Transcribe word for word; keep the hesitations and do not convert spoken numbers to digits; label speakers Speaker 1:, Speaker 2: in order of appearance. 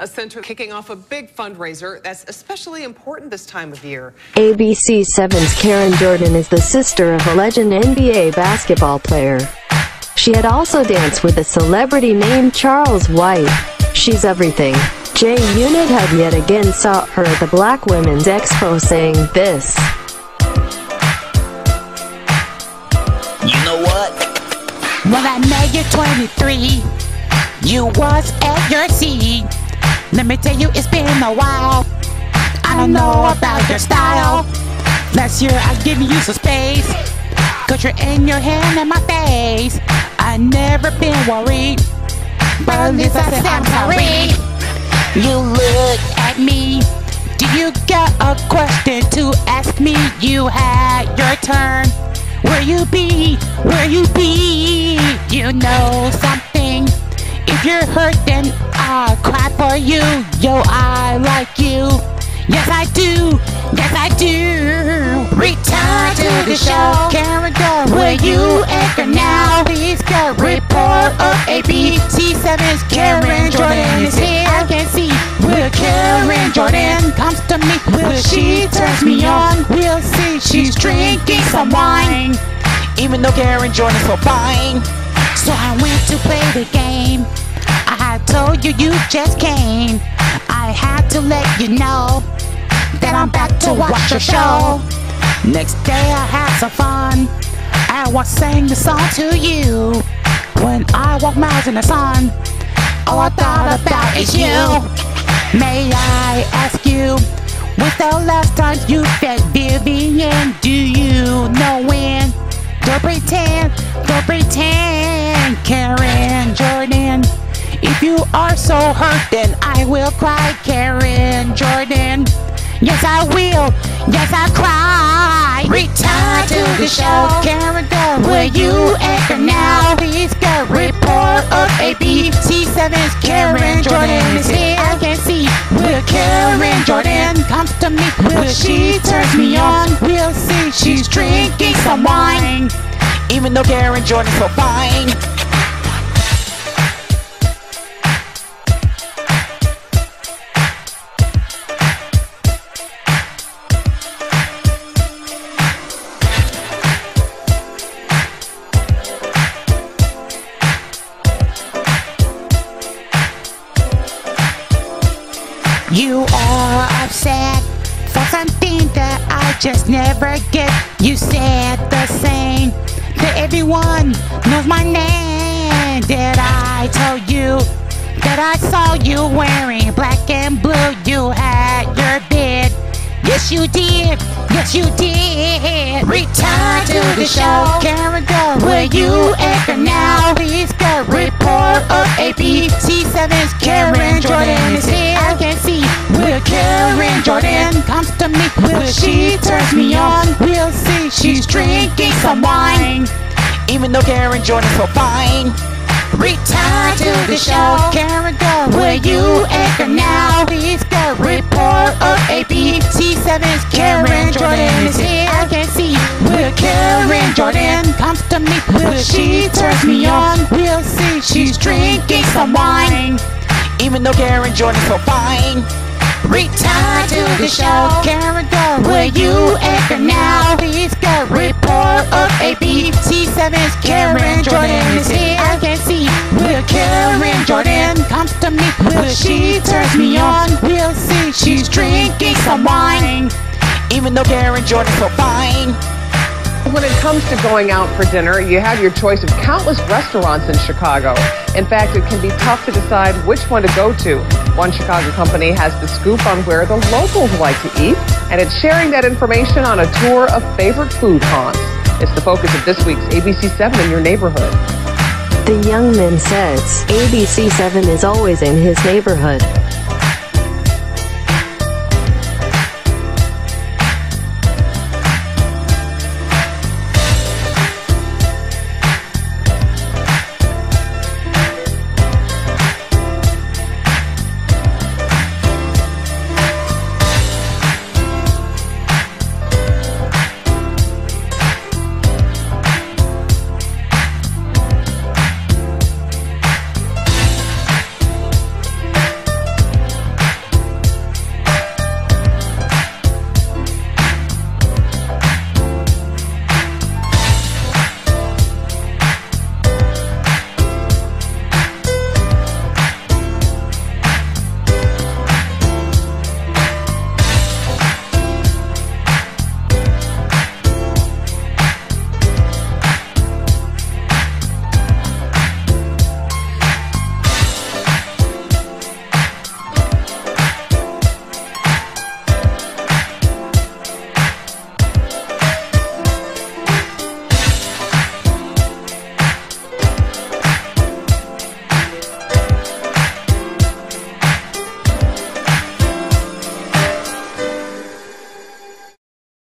Speaker 1: a center kicking off a big fundraiser that's especially important this time of year.
Speaker 2: A B C seven's Karen Jordan is the sister of a legend N B A basketball player. She had also danced with a celebrity named Charles White. She's everything. J-Unit had yet again sought her at the Black Women's Expo saying this.
Speaker 3: You know what?
Speaker 4: When I made you twenty-three, you was at your seat. Let me tell you, it's been a while. I don't know about your style. Last year I gave you some space, cause you're in your hand in my face. I never been worried, but at least I said I'm sorry. You look at me. Do you got a question to ask me? You had your turn. Where you be? Where you be? You know something. If you're hurt, then I'll cry for you. Yo, I like you. Yes, I do. Yes, I do. Return to the show. Karen Jordan, where you anchor now? Please go. Report of A B C seven's Karen Jordan is here. I can see where Karen Jordan comes to me. Will she turns me on? We'll see. She's drinking some wine,
Speaker 3: Even though Karen Jordan's so fine.
Speaker 4: so I went to play the game. I had told you you just came. I had to let you know that I'm back to watch your show. Next day I had some fun. I was singing the song to you. When I walk miles in the sun, all I thought about is you. May I ask you, when's the last time you felt Vivian? Do you know when? Don't pretend, don't pretend, Karen Jordan. If you are so hurt, then I will cry, Karen Jordan. Yes, I will. Yes, I cry. Return to the show. Karen Jordan, where you anchor now? Please go. Report of A B C seven's Karen Jordan is here. I can see where Karen Jordan comes to me. Will she turns me on? We'll see. She's drinking some wine.
Speaker 3: Even though Karen Jordan's so fine.
Speaker 4: You are upset for something that I just never get. You said the same that everyone knows my name. Did I tell you that I saw you wearing black and blue? You had your bid. Yes, you did. Yes, you did. Return to the show. Karen Jordan, where you anchor now? Please go. Report of A B C seven's Karen Jordan is here. I can see where Karen Jordan comes to me. Will she turns me on? We'll see. She's drinking some wine.
Speaker 3: Even though Karen Jordan's so fine.
Speaker 4: Return to the show. Karen Jordan, where you anchor now? Please go. Report of A B C seven's Karen Jordan is here. I can see where Karen Jordan comes to me. Will she turns me on? We'll see. She's drinking some wine.
Speaker 3: Even though Karen Jordan's so fine.
Speaker 4: Return to the show. Karen Jordan, where you anchor now? Please go. Report of A B C seven's Karen Jordan is here. I can see where Karen Jordan comes to me. Will she turns me on? We'll see. She's drinking some wine.
Speaker 3: Even though Karen Jordan's so fine.
Speaker 1: When it comes to going out for dinner, you have your choice of countless restaurants in Chicago. In fact, it can be tough to decide which one to go to. One Chicago company has the scoop on where the locals like to eat, and it's sharing that information on a tour of favorite food haunts. It's the focus of this week's A B C seven in your neighborhood.
Speaker 2: The young man says A B C seven is always in his neighborhood.